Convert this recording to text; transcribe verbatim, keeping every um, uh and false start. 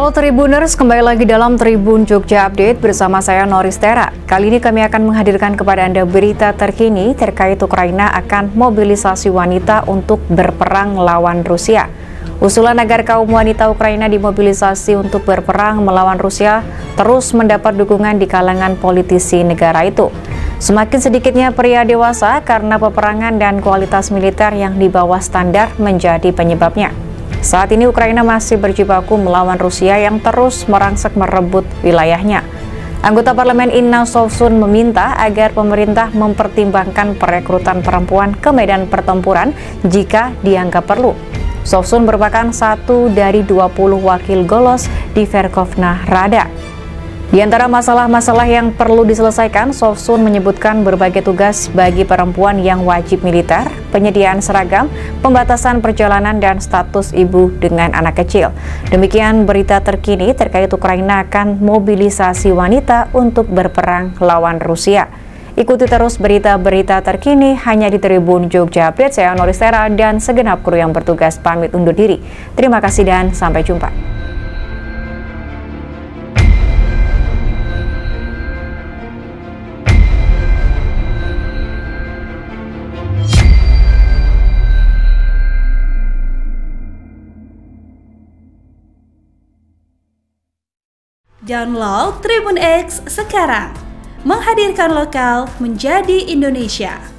Halo Tribuners, kembali lagi dalam Tribun Jogja Update bersama saya Noris Tera. Kali ini kami akan menghadirkan kepada Anda berita terkini terkait Ukraina akan mobilisasi wanita untuk berperang melawan Rusia. Usulan agar kaum wanita Ukraina dimobilisasi untuk berperang melawan Rusia terus mendapat dukungan di kalangan politisi negara itu. Semakin sedikitnya pria dewasa karena peperangan dan kualitas militer yang di bawah standar menjadi penyebabnya. Saat ini Ukraina masih berjibaku melawan Rusia yang terus merangsek merebut wilayahnya. Anggota parlemen Inna Sovsun meminta agar pemerintah mempertimbangkan perekrutan perempuan ke medan pertempuran jika dianggap perlu. Sovsun merupakan satu dari dua puluh wakil Golos di Verkhovna Rada. Di antara masalah-masalah yang perlu diselesaikan, Sovsun menyebutkan berbagai tugas bagi perempuan yang wajib militer, penyediaan seragam, pembatasan perjalanan, dan status ibu dengan anak kecil. Demikian berita terkini terkait Ukraina akan mobilisasi wanita untuk berperang lawan Rusia. Ikuti terus berita-berita terkini hanya di Tribun Jogja Update. Saya Noris Tera dan segenap kru yang bertugas pamit undur diri. Terima kasih dan sampai jumpa. Download Tribun X sekarang, menghadirkan lokal menjadi Indonesia.